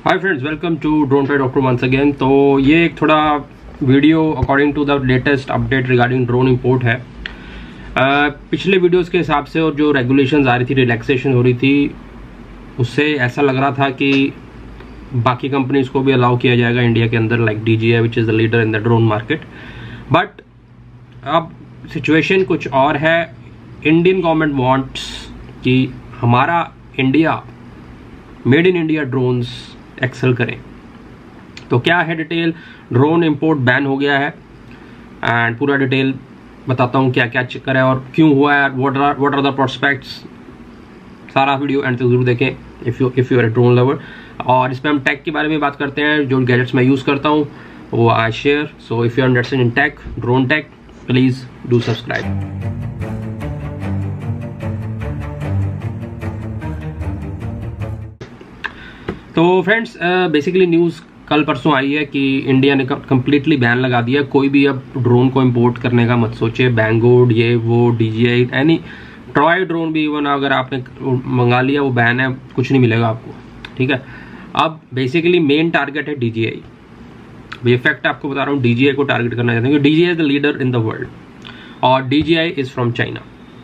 Hi friends, welcome to drone trade doctor once again. तो ये एक थोड़ा video according to the latest update regarding drone import है। पिछले वीडियोस के हिसाब से और जो रेगुलेशंस आ रही थी, रिलैक्सेशन हो रही थी, उससे ऐसा लग रहा था कि बाकी कंपनीज को भी अलाउ किया जाएगा इंडिया के अंदर, like DJI which is the leader in the drone market. But अब सिचुएशन कुछ और है। इंडियन गवर्नमेंट वांट्स कि हमारा India, made in India drones excel करें। तो क्या है डिटेल, ड्रोन इंपोर्ट बैन हो गया है एंड पूरा डिटेल बताता हूँ क्या क्या चक्कर है और क्यों हुआ है, व्हाट आर द प्रोस्पेक्ट्स। सारा वीडियो एंड तक जरूर देखें if you are a drone lover. और इसमें हम टेक के बारे में बात करते हैं, जो गैजेट्स मैं यूज़ करता हूँ वो I share. So if you are interested in tech, drone tech, please do subscribe. तो फ्रेंड्स, बेसिकली न्यूज़ कल परसों आई है कि इंडिया ने कम्प्लीटली बैन लगा दिया। कोई भी अब ड्रोन को इंपोर्ट करने का मत सोचे। बैंगोड, ये वो, DJI, एनी ट्रॉय ड्रोन भी इवन अगर आपने मंगा लिया वो बैन है, कुछ नहीं मिलेगा आपको। ठीक है। अब बेसिकली मेन टारगेट है DJI। ये फैक्ट आपको बता रहा हूँ, DJI को टारगेट करना चाहते हैं क्योंकि DJI is the leader in the world और DJI इज फ्रॉम चाइना।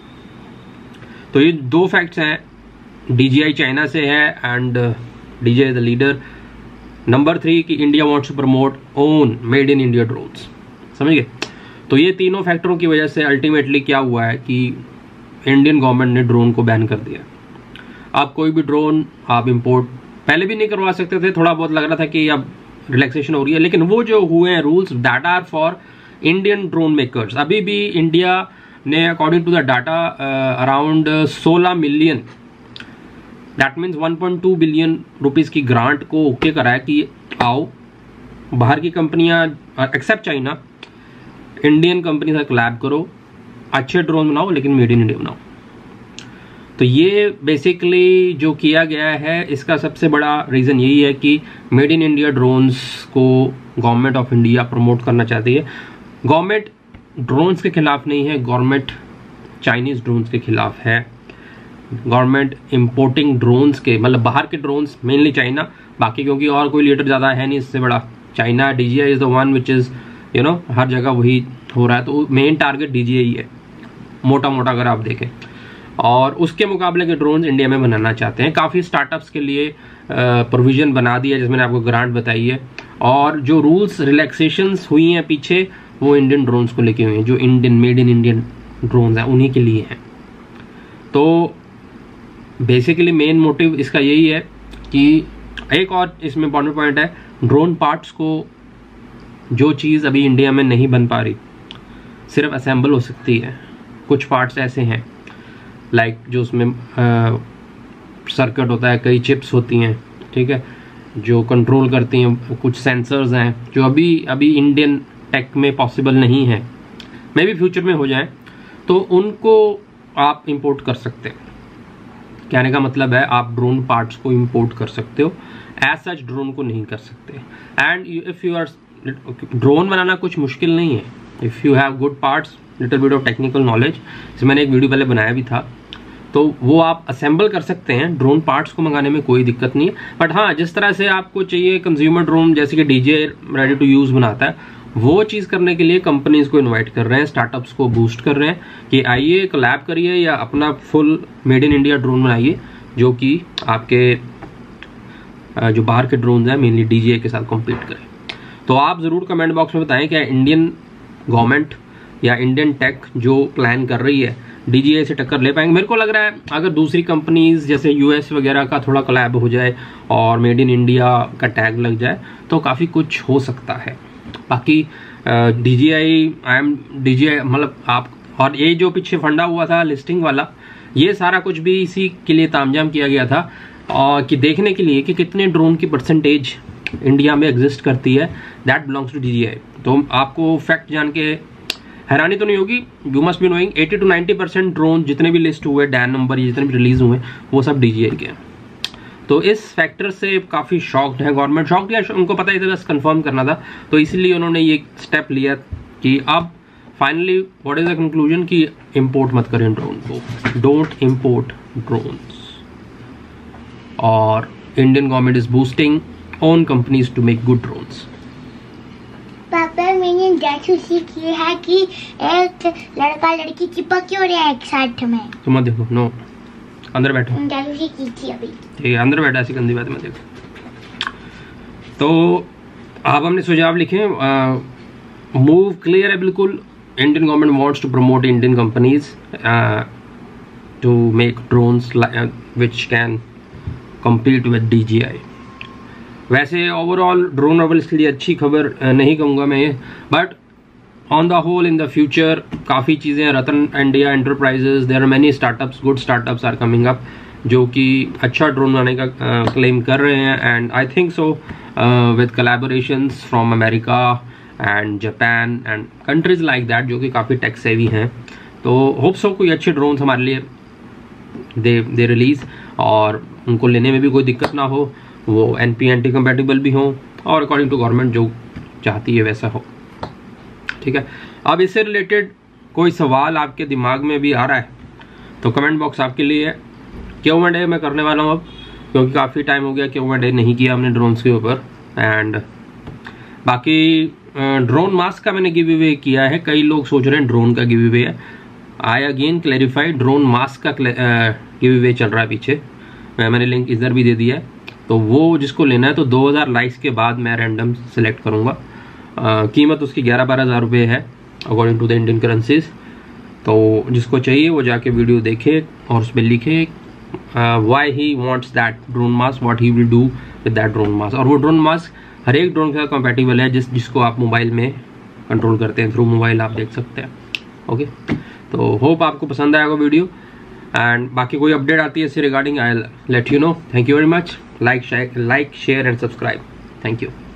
तो ये दो फैक्ट्स हैं, DJI चाइना से है and DJI is the leader. Number 3 कि India wants to promote own made in India drones. समझ गए? तो ये तीनों फैक्टरों की वजह से अल्टीमेटली क्या हुआ है कि इंडियन गवर्नमेंट ने ड्रोन को बैन कर दिया। अब कोई भी ड्रोन आप इंपोर्ट पहले भी नहीं करवा सकते थे, थोड़ा बहुत लग रहा था कि अब रिलैक्सेशन हो रही है, लेकिन वो जो हुए हैं rules that are for Indian drone makers. अभी भी इंडिया ने according to the data around 16 million, that means 1.2 billion rupees की ग्रांट को ओके करा है कि आओ बाहर की कंपनियां एक्सेप्ट चाइना, इंडियन कंपनी से कोलैब करो, अच्छे ड्रोन बनाओ लेकिन मेड इन इंडिया बनाओ। तो ये बेसिकली जो किया गया है, इसका सबसे बड़ा रीज़न यही है कि मेड इन इंडिया ड्रोन्स को गवर्नमेंट ऑफ इंडिया प्रमोट करना चाहती है। गवर्नमेंट ड्रोन्स के खिलाफ नहीं है, गवर्नमेंट चाइनीज़ ड्रोन्स के खिलाफ है। गवर्नमेंट इंपोर्टिंग ड्रोन्स के, मतलब बाहर के ड्रोन्स, मेनली चाइना, बाकी क्योंकि और कोई लीडर ज़्यादा है नहीं इससे बड़ा। China, DJI is the one which is हर जगह वही हो रहा है। तो मेन टारगेट DJI है मोटा मोटा अगर आप देखें, और उसके मुकाबले के ड्रोन्स इंडिया में बनाना चाहते हैं। काफ़ी स्टार्टअप्स के लिए प्रोविज़न बना दिया जिसमें मैंने आपको ग्रांट बताई है, और जो रूल्स रिलैक्सेशंस हुई हैं पीछे वो इंडियन ड्रोन्स को लेके हुई हैं, जो Indian made in Indian drones हैं उन्हीं के लिए हैं। तो बेसिकली मेन मोटिव इसका यही है कि एक और इसमें इंपॉर्टेंट पॉइंट है, ड्रोन पार्ट्स को, जो चीज़ अभी इंडिया में नहीं बन पा रही, सिर्फ असेंबल हो सकती है। कुछ पार्ट्स ऐसे हैं लाइक जो उसमें सर्किट होता है, कई चिप्स होती हैं, ठीक है, जो कंट्रोल करती हैं, कुछ सेंसर्स हैं जो अभी इंडियन टेक में पॉसिबल नहीं है, मे भी फ्यूचर में हो जाए, तो उनको आप इंपोर्ट कर सकते हैं। कहने का मतलब है आप ड्रोन पार्ट्स को इंपोर्ट कर सकते हो, एज सच ड्रोन को नहीं कर सकते। And if you are, drone बनाना कुछ मुश्किल नहीं है, if you have good parts, little bit of technical knowledge, जिसमें मैंने एक वीडियो पहले बनाया भी था, तो वो आप असेंबल कर सकते हैं। ड्रोन पार्ट्स को मंगाने में कोई दिक्कत नहीं है। बट हाँ, जिस तरह से आपको चाहिए कंज्यूमर ड्रोन, जैसे कि DJI रेडी टू यूज़ बनाता है, वो चीज़ करने के लिए कंपनीज को इनवाइट कर रहे हैं, स्टार्टअप्स को बूस्ट कर रहे हैं कि आइए कोलैब करिए या अपना full made in India drone बनाइए, जो कि आपके जो बाहर के ड्रोन हैं मेनली DJI के साथ कॉम्पीट करें। तो आप ज़रूर कमेंट बॉक्स में बताएं क्या इंडियन गवर्नमेंट या इंडियन टेक जो प्लान कर रही है DJI से टक्कर ले पाएंगे। मेरे को लग रहा है अगर दूसरी कंपनीज जैसे US वगैरह का थोड़ा कोलैब हो जाए और मेड इन इंडिया का टैग लग जाए तो काफ़ी कुछ हो सकता है। बाकी DJI मतलब आप, और ये जो पीछे फंडा हुआ था लिस्टिंग वाला, ये सारा कुछ भी इसी के लिए तामझाम किया गया था, और कि देखने के लिए कि कितने ड्रोन की परसेंटेज इंडिया में एग्जिस्ट करती है, दैट बिलोंग्स टू DJI। तो आपको फैक्ट जान के हैरानी तो नहीं होगी, you must be knowing 80 to 90% drone जितने भी लिस्ट हुए, डैन नंबर, जितने भी रिलीज हुए, वो सब DJI के हैं। तो इस फैक्टर से काफ़ी शॉक्ड है गवर्नमेंट, शॉक्ड या उनको पता ही था, बस कंफर्म करना था, तो इसलिए उन्होंने ये स्टेप लिया कि अब finally what is the conclusion कि इंपोर्ट मत करें ड्रोन को, डोंट इंपोर्ट ड्रोन्स। और Indian government is boosting own companies to make good drones. पापा मैंने जासूसी की है कि एक लड़का लड़की चिपक क्यों रहे हैं एक साथ में। तुम मत देखो, नो, अंदर बैठो। जासूसी की थी अभी। ठीक है, अंदर बैठा, ऐसी गंदी बात मत देखो। तो अब हमने सुझाव लिखे, मूव क्लियर है बिल्कुल। Indian government wants to promote Indian companies to make drones which can compete with DJI। वैसे ओवरऑल ड्रोन नॉवेल्स के लिए अच्छी खबर नहीं कहूँगा मैं, but on the whole in the future काफ़ी चीज़ें, Ratan India enterprises, there are many startups, good startups are coming up जो कि अच्छा ड्रोन बनाने का क्लेम कर रहे हैं। And I think so with collaborations from America and Japan and countries like that जो कि काफ़ी टेक सेवी हैं। तो होप सो कोई अच्छे ड्रोन्स हमारे लिए दे रिलीज़ और उनको लेने में भी कोई दिक्कत ना हो, वो NP/NT कंपैटिबल भी हों और अकॉर्डिंग टू गवर्नमेंट जो चाहती है वैसा हो। ठीक है, अब इससे रिलेटेड कोई सवाल आपके दिमाग में भी आ रहा है तो कमेंट बॉक्स आपके लिए है। Q&A मैं करने वाला हूँ अब, क्योंकि काफ़ी टाइम हो गया Q&A नहीं किया हमने ड्रोन्स के ऊपर। एंड बाकी ड्रोन मास्क का मैंने गिव अवे किया है, कई लोग सोच रहे हैं ड्रोन का गिव अवे है। I again clarify, drone mask का गिव अवे चल रहा है पीछे, मैंने लिंक इधर भी दे दिया है। तो वो जिसको लेना है तो 2000 लाइक्स के बाद मैं रैंडम सेलेक्ट करूँगा। कीमत उसकी 11-12 हज़ार रुपये है according to the Indian currencies. तो जिसको चाहिए वो जाके वीडियो देखे और उसमें लिखे why he wants that drone mask, what he will do with that drone mask. और वो ड्रोन मास्क हर एक ड्रोन के साथ कंपैटिबल है, जिसको आप मोबाइल में कंट्रोल करते हैं, थ्रू मोबाइल आप देख सकते हैं। ओके, तो होप आपको पसंद आएगा वीडियो। एंड बाकी कोई अपडेट आती है इससे regarding, I let you know. Thank you very much. Like share and subscribe. Thank you.